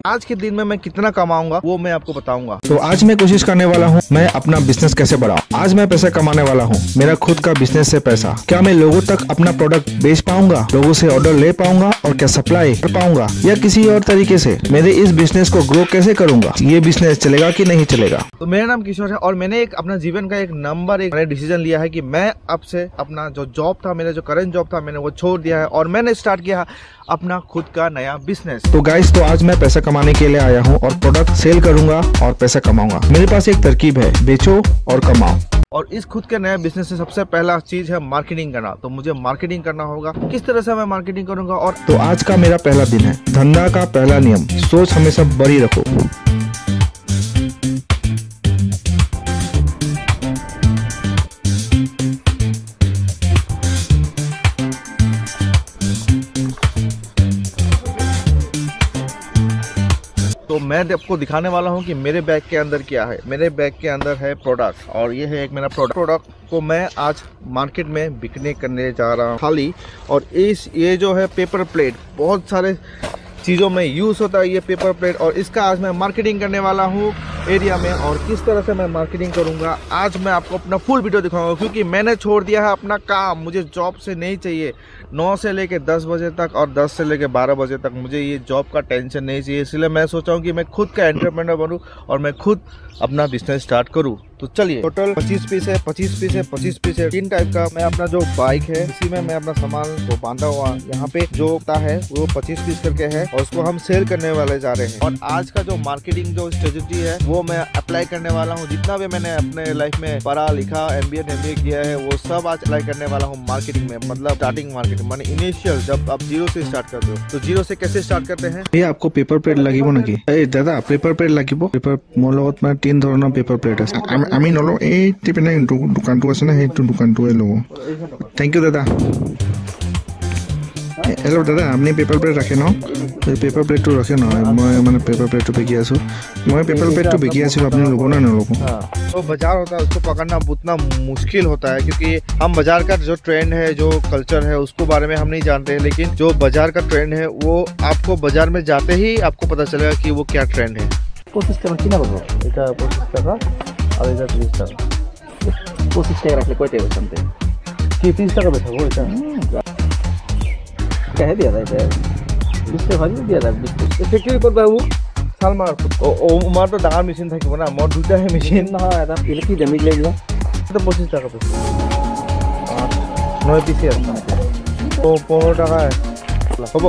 आज के दिन में मैं कितना कमाऊंगा वो मैं आपको बताऊंगा। तो आज मैं कोशिश करने वाला हूँ मैं अपना बिजनेस कैसे बढ़ाऊं। आज मैं पैसा कमाने वाला हूँ, मेरा खुद का बिजनेस से पैसा। क्या मैं लोगों तक अपना प्रोडक्ट बेच पाऊंगा, लोगों से ऑर्डर ले पाऊंगा और क्या सप्लाई कर पाऊंगा, या किसी और तरीके से मेरे इस बिजनेस को ग्रो कैसे करूंगा, ये बिजनेस चलेगा कि नहीं चलेगा। तो मेरा नाम किशोर है और मैंने एक अपना जीवन का एक डिसीजन लिया है कि मैं अब से अपना जो जॉब था, मेरा जो करंट जॉब था, मैंने वो छोड़ दिया है और मैंने स्टार्ट किया अपना खुद का नया बिजनेस। तो गाइस, तो आज मैं पैसा कमाने के लिए आया हूँ और प्रोडक्ट सेल करूंगा और पैसा कमाऊंगा। मेरे पास एक तरकीब है, बेचो और कमाओ। और इस खुद के नया बिजनेस से सबसे पहला चीज है मार्केटिंग करना। तो मुझे मार्केटिंग करना होगा। किस तरह से मैं मार्केटिंग करूंगा? और तो आज का मेरा पहला दिन है। धंधा का पहला नियम, सोच हमेशा बड़ी रखो। तो मैं आपको दिखाने वाला हूं कि मेरे बैग के अंदर क्या है। मेरे बैग के अंदर है प्रोडक्ट और ये है एक मेरा प्रोडक्ट को मैं आज मार्केट में बिकने करने जा रहा हूं खाली। और ये जो है पेपर प्लेट, बहुत सारे चीज़ों में यूज़ होता है ये पेपर प्लेट, और इसका आज मैं मार्केटिंग करने वाला हूँ एरिया में। और किस तरह से मैं मार्केटिंग करूँगा आज मैं आपको अपना फुल वीडियो दिखाऊंगा, क्योंकि मैंने छोड़ दिया है अपना काम। मुझे जॉब से नहीं चाहिए 9 से लेके 10 बजे तक और 10 से लेके 12 बजे तक मुझे ये जॉब का टेंशन नहीं चाहिए। इसलिए मैं सोचा हूँ कि मैं खुद का एंटरप्रेन्योर बनूँ और मैं खुद अपना बिजनेस स्टार्ट करूँ। तो चलिए, टोटल 25 पीस है, 25 पीस है, 25 पीस है, 3 टाइप का। मैं अपना जो बाइक है इसी में मैं अपना सामान को बांधा हुआ यहाँ पे जो होता है वो 25 पीस करके है और उसको हम सेल करने वाले जा रहे हैं। और आज का जो मार्केटिंग जो स्ट्रेटेजी है वो मैं अप्लाई करने वाला हूँ। जितना भी मैंने अपने लाइफ में पढ़ा लिखा, MBA किया है, वो सब आज अप्लाई करने वाला हूँ मार्केटिंग में। मतलब स्टार्टिंग मार्केटिंग माने इनिशियल, जब आप जीरो से स्टार्ट करते हो। तो जीरो से कैसे स्टार्ट करते हैं? ये आपको पेपर प्लेट লাগিব নেকি? এই দাদা পেপাৰ প্লেট লাগিব। পেপাৰ মোৰ লগত মানে 3 ধৰণৰ পেপাৰ প্লেট আছে। আমি নলওঁ, এই টিপেনে দোকানটো আছে না, সেইটো দোকানটোৱে ল'ব। থেংক ইউ দাদা। হেল্ল' দাদা, আপুনি পেপাৰ প্লেট ৰাখে ন? পেপাৰ প্লেটটো ৰাখে নহয়, মই মানে পেপাৰ প্লেটটো বিকি আছোঁ। মই পেপাৰ প্লেটটো বিকি আছিলোঁ, আপুনি ল'ব না নল'ব? तो बाजार होता है उसको पकड़ना उतना मुश्किल होता है, क्योंकि हम बाजार का जो ट्रेंड है, जो कल्चर है, उसको बारे में हम नहीं जानते हैं। लेकिन जो बाजार का ट्रेंड है वो आपको बाजार में जाते ही आपको पता चलेगा कि वो क्या ट्रेंड है। 25 টাকা কিনা পাবো, এটা 25 টাকা আর এটা 30 টাকা। 25 টাকা রাখলে কয় টাকা বেচতে? কি 30 টাকা বেচবো এটা? কহে দিয়া যায় এটা 20 টাকা ভাজি দিয়া যায়। 20 ফেক্টরি ক'ত বাবু? শালমাৰ। আমাৰতো ডাঙৰ মেচিন থাকিব না, মোৰ দুটাহে মেচিন নহয়, এটা কি দামি লাগিব? এটা 25 টাকা বেচো। 9 পিছে আছে তো 15 টাকা হ'ব।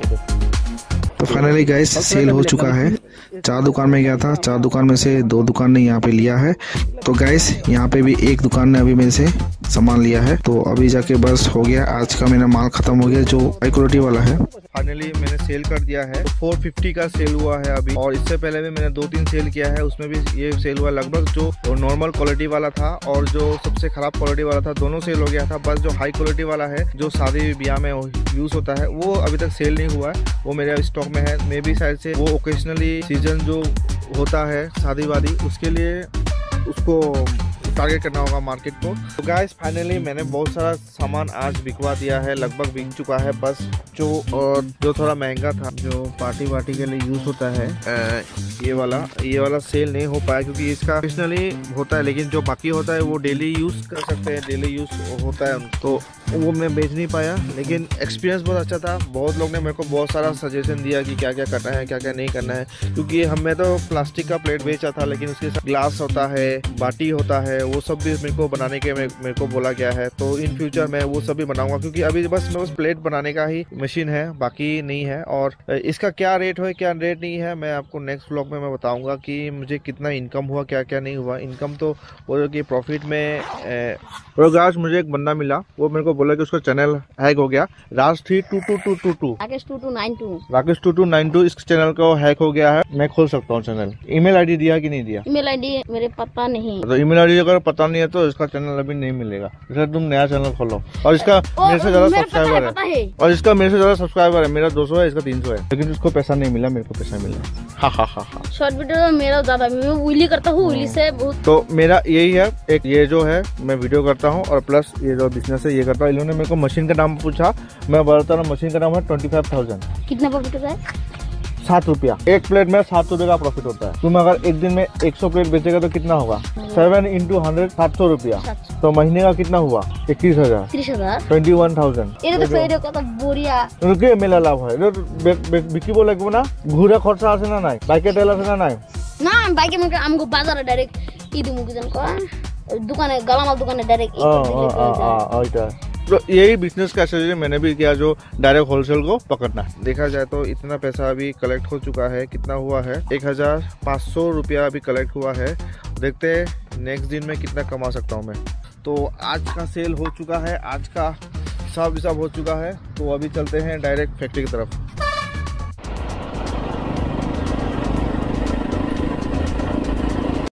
तो फाइनली गाइस सेल हो चुका है। 4 दुकान में गया था, 4 दुकान में से 2 दुकान ने यहाँ पे लिया है। तो गाइस यहाँ पे भी एक दुकान ने अभी मेरे से सामान लिया है। तो अभी जाके बस हो गया, आज का मेरा माल खत्म हो गया जो हाई क्वालिटी वाला है। फाइनली मैंने सेल कर दिया है। 450 का सेल हुआ है अभी, और इससे पहले भी मैंने 2-3 सेल किया है, उसमें भी ये सेल हुआ। लगभग जो नॉर्मल क्वालिटी वाला था और जो सबसे खराब क्वालिटी वाला था, दोनों सेल हो गया था। बस जो हाई क्वालिटी वाला है, जो शादी ब्याह में यूज होता है, वो अभी तक सेल नहीं हुआ है। वो मेरे स्टॉक में है। मे बी शायद से वो ओकेजनली सीजन जो होता है शादी वादी, उसके लिए उसको टारगेट करना होगा मार्केट को। तो गाइस फाइनली मैंने बहुत सारा सामान आज बिकवा दिया है, लगभग बिक चुका है। बस जो थोड़ा महंगा था, जो पार्टी वार्टी के लिए यूज होता है, ये वाला सेल नहीं हो पाया, क्योंकि इसका ओकेजनली होता है। लेकिन जो बाकी होता है वो डेली यूज कर सकते हैं, डेली यूज होता है, तो वो मैं बेच नहीं पाया। लेकिन एक्सपीरियंस बहुत अच्छा था। बहुत लोग ने मेरे को बहुत सारा सजेशन दिया कि क्या क्या करना है, क्या क्या नहीं करना है। क्योंकि हमें तो प्लास्टिक का प्लेट बेचा था, लेकिन उसके साथ ग्लास होता है, बाटी होता है, वो सब भी मेरे को बनाने के मेरे को बोला गया है। तो इन फ्यूचर मैं वो सब भी बनाऊंगा, क्योंकि अभी बस प्लेट बनाने का ही मशीन है, बाकी नहीं है। और इसका क्या रेट है, क्या रेट नहीं है, मैं आपको नेक्स्ट व्लॉग में मैं बताऊंगा कि मुझे कितना इनकम हुआ, क्या क्या नहीं हुआ। इनकम तो बोलो कि प्रॉफिट में गाइस मुझे एक बंदा मिला, वो मेरे को बोला कि उसका चैनल हैक हो गया। राज 32222 राकेश 2292 इस चैनल का हैक हो गया है। मैं खोल सकता हूँ चैनल। ईमेल आईडी दिया कि नहीं दिया? ईमेल आईडी मेरे पता नहीं। तो ईमेल आईडी अगर पता नहीं है तो इसका चैनल अभी नहीं मिलेगा। इसलिए तुम नया चैनल खोलो। और इसका मेरे से ज्यादा सब्सक्राइबर है, और इसका मेरे से ज्यादा सब्सक्राइबर है। मेरा 200 है, इसका 300 है, लेकिन उसको पैसा नहीं मिला, मेरे को पैसा मिला। शॉर्ट वीडियो में मेरा ज्यादा, मैं विली करता हूँ, विली से बहुत। तो मेरा यही है, एक ये जो है मैं वीडियो करता हूँ, और प्लस ये जो बिजनेस है ये करता हूँ। इन्होंने मेरे को मशीन का नाम पूछा, मैं बता रहा हूँ मशीन का नाम है 25,000। कितना प्रॉफिट होता है? 7 रुपया। एक प्लेट में 7 रुपये का प्रॉफिट होता है। तुम अगर एक दिन में 100 प्लेट बेचेगा तो कितना होगा? 7 into 100 700 रुपया। तो महीने का कितना हुआ? 21,000 30,000 21,000। এটা তো ফেরে কত বড়িয়া रुके मेला लाभ है बिकिब लगे ना घूरा खर्चा आसे ना नाई बाइके तेल आसे ना नाई না বাইকে মুকে আমগো বাজারে ডাইরেক্ট ই দিমু কি জান কো দোকানে গালামাল দোকানে ডাইরেক্ট तो यही बिजनेस का स्ट्रेटेजी मैंने भी किया, जो डायरेक्ट होलसेल को पकड़ना। देखा जाए तो इतना पैसा अभी कलेक्ट हो चुका है। कितना हुआ है? 1,500 रुपया अभी कलेक्ट हुआ है। देखते हैं नेक्स्ट दिन में कितना कमा सकता हूँ मैं। तो आज का सेल हो चुका है, आज का हिसाब हो चुका है। तो अभी चलते हैं डायरेक्ट फैक्ट्री की तरफ।